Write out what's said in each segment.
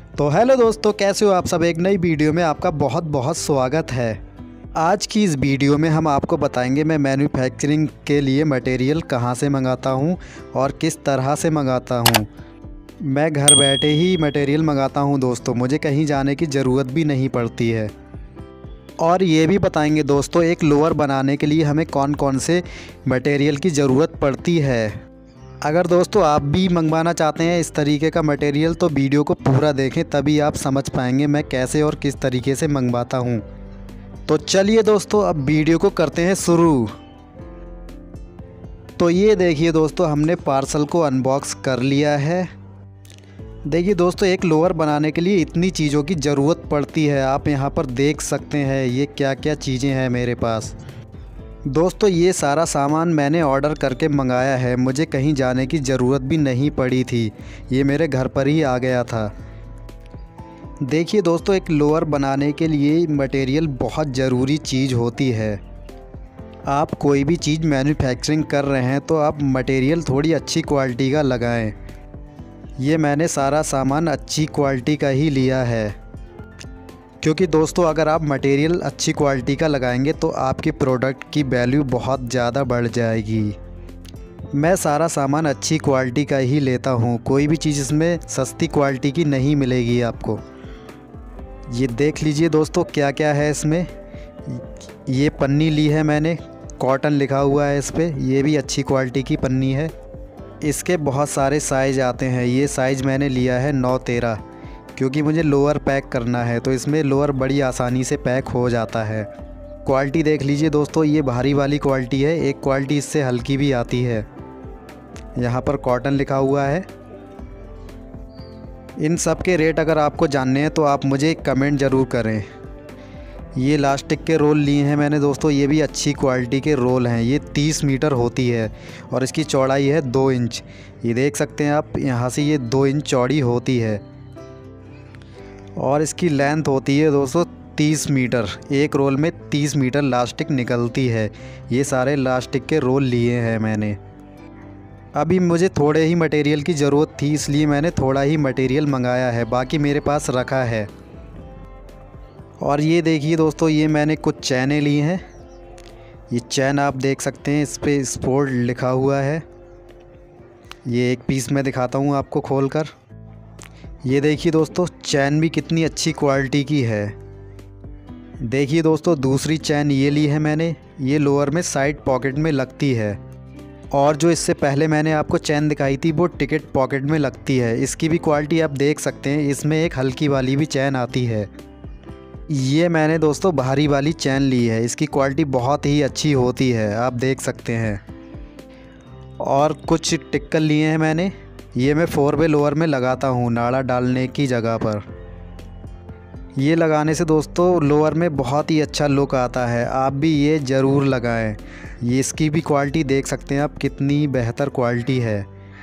तो हेलो दोस्तों, कैसे हो आप सब। एक नई वीडियो में आपका बहुत बहुत स्वागत है। आज की इस वीडियो में हम आपको बताएंगे मैं मैन्युफैक्चरिंग के लिए मटेरियल कहां से मंगाता हूं और किस तरह से मंगाता हूं। मैं घर बैठे ही मटेरियल मंगाता हूं दोस्तों, मुझे कहीं जाने की ज़रूरत भी नहीं पड़ती है। और ये भी बताएंगे दोस्तों एक लोअर बनाने के लिए हमें कौन कौन से मटेरियल की ज़रूरत पड़ती है। अगर दोस्तों आप भी मंगवाना चाहते हैं इस तरीके का मटेरियल तो वीडियो को पूरा देखें, तभी आप समझ पाएंगे मैं कैसे और किस तरीके से मंगवाता हूं। तो चलिए दोस्तों अब वीडियो को करते हैं शुरू। तो ये देखिए दोस्तों, हमने पार्सल को अनबॉक्स कर लिया है। देखिए दोस्तों, एक लोअर बनाने के लिए इतनी चीज़ों की ज़रूरत पड़ती है। आप यहाँ पर देख सकते हैं ये क्या क्या चीज़ें हैं मेरे पास। दोस्तों ये सारा सामान मैंने ऑर्डर करके मंगाया है, मुझे कहीं जाने की ज़रूरत भी नहीं पड़ी थी, ये मेरे घर पर ही आ गया था। देखिए दोस्तों, एक लोअर बनाने के लिए मटेरियल बहुत ज़रूरी चीज़ होती है। आप कोई भी चीज़ मैन्युफैक्चरिंग कर रहे हैं तो आप मटेरियल थोड़ी अच्छी क्वालिटी का लगाएं। ये मैंने सारा सामान अच्छी क्वालिटी का ही लिया है, क्योंकि दोस्तों अगर आप मटेरियल अच्छी क्वालिटी का लगाएंगे तो आपके प्रोडक्ट की वैल्यू बहुत ज़्यादा बढ़ जाएगी। मैं सारा सामान अच्छी क्वालिटी का ही लेता हूँ, कोई भी चीज़ इसमें सस्ती क्वालिटी की नहीं मिलेगी आपको। ये देख लीजिए दोस्तों क्या क्या है इसमें। ये पन्नी ली है मैंने, कॉटन लिखा हुआ है इस पर, ये भी अच्छी क्वालिटी की पन्नी है। इसके बहुत सारे साइज़ आते हैं, ये साइज़ मैंने लिया है 9-13, क्योंकि मुझे लोअर पैक करना है तो इसमें लोअर बड़ी आसानी से पैक हो जाता है। क्वालिटी देख लीजिए दोस्तों, ये भारी वाली क्वालिटी है, एक क्वालिटी इससे हल्की भी आती है। यहाँ पर कॉटन लिखा हुआ है। इन सब के रेट अगर आपको जानने हैं तो आप मुझे कमेंट ज़रूर करें। ये इलास्टिक के रोल लिए हैं मैंने दोस्तों, ये भी अच्छी क्वालिटी के रोल हैं। ये 30 मीटर होती है और इसकी चौड़ाई है 2 इंच। ये देख सकते हैं आप, यहाँ से ये 2 इंच चौड़ी होती है और इसकी लेंथ होती है दोस्तों 30 मीटर। एक रोल में 30 मीटर लास्टिक निकलती है। ये सारे लास्टिक के रोल लिए हैं मैंने। अभी मुझे थोड़े ही मटेरियल की ज़रूरत थी, इसलिए मैंने थोड़ा ही मटेरियल मंगाया है, बाकी मेरे पास रखा है। और ये देखिए दोस्तों, ये मैंने कुछ चैनें ली हैं। ये चैन आप देख सकते हैं, इस पर स्पोर्ट लिखा हुआ है। ये एक पीस मैं दिखाता हूँ आपको खोलकर। ये देखिए दोस्तों, चैन भी कितनी अच्छी क्वालिटी की है। देखिए दोस्तों, दूसरी चैन ये ली है मैंने, ये लोअर में साइड पॉकेट में लगती है। और जो इससे पहले मैंने आपको चैन दिखाई थी वो टिकट पॉकेट में लगती है। इसकी भी क्वालिटी आप देख सकते हैं, इसमें एक हल्की वाली भी चैन आती है। ये मैंने दोस्तों भारी वाली चैन ली है, इसकी क्वालिटी बहुत ही अच्छी होती है, आप देख सकते हैं। और कुछ टिक्कर लिए हैं मैंने, ये मैं 4 वे लोअर में लगाता हूँ नाड़ा डालने की जगह पर। ये लगाने से दोस्तों लोअर में बहुत ही अच्छा लुक आता है, आप भी ये ज़रूर लगाएं। ये इसकी भी क्वालिटी देख सकते हैं आप, कितनी बेहतर क्वालिटी है।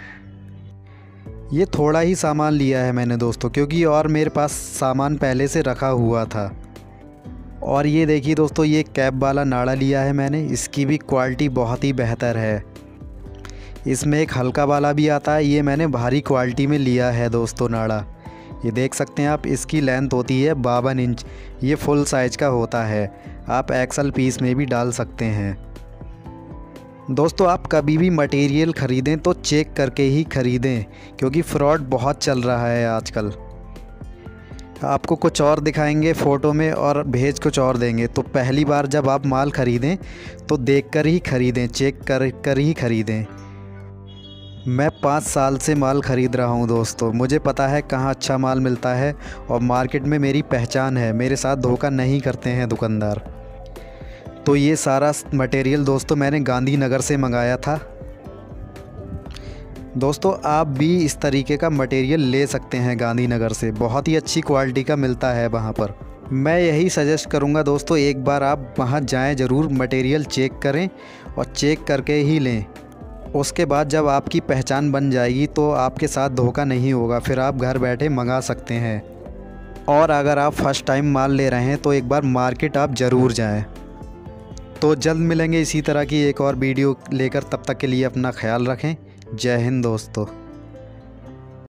ये थोड़ा ही सामान लिया है मैंने दोस्तों, क्योंकि और मेरे पास सामान पहले से रखा हुआ था। और ये देखिए दोस्तों, ये कैप वाला नाड़ा लिया है मैंने, इसकी भी क्वालिटी बहुत ही बेहतर है। इसमें एक हल्का वाला भी आता है, ये मैंने भारी क्वालिटी में लिया है दोस्तों नाड़ा। ये देख सकते हैं आप, इसकी लेंथ होती है 52 इंच। ये फुल साइज़ का होता है, आप एक्सल पीस में भी डाल सकते हैं। दोस्तों आप कभी भी मटेरियल ख़रीदें तो चेक करके ही ख़रीदें, क्योंकि फ्रॉड बहुत चल रहा है आजकल। आपको कुछ और दिखाएंगे फ़ोटो में और भेज कुछ और देंगे, तो पहली बार जब आप माल ख़रीदें तो देखकर ही ख़रीदें, चेक कर ही ख़रीदें। मैं 5 साल से माल ख़रीद रहा हूं दोस्तों, मुझे पता है कहां अच्छा माल मिलता है और मार्केट में मेरी पहचान है, मेरे साथ धोखा नहीं करते हैं दुकानदार। तो ये सारा मटेरियल दोस्तों मैंने गांधीनगर से मंगाया था। दोस्तों आप भी इस तरीके का मटेरियल ले सकते हैं गांधीनगर से, बहुत ही अच्छी क्वालिटी का मिलता है वहाँ पर। मैं यही सजेस्ट करूँगा दोस्तों, एक बार आप वहाँ जाएं ज़रूर, मटेरियल चेक करें और चेक करके ही लें। उसके बाद जब आपकी पहचान बन जाएगी तो आपके साथ धोखा नहीं होगा, फिर आप घर बैठे मंगा सकते हैं। और अगर आप फर्स्ट टाइम माल ले रहे हैं तो एक बार मार्केट आप ज़रूर जाएं। तो जल्द मिलेंगे इसी तरह की एक और वीडियो लेकर, तब तक के लिए अपना ख्याल रखें। जय हिंद दोस्तों।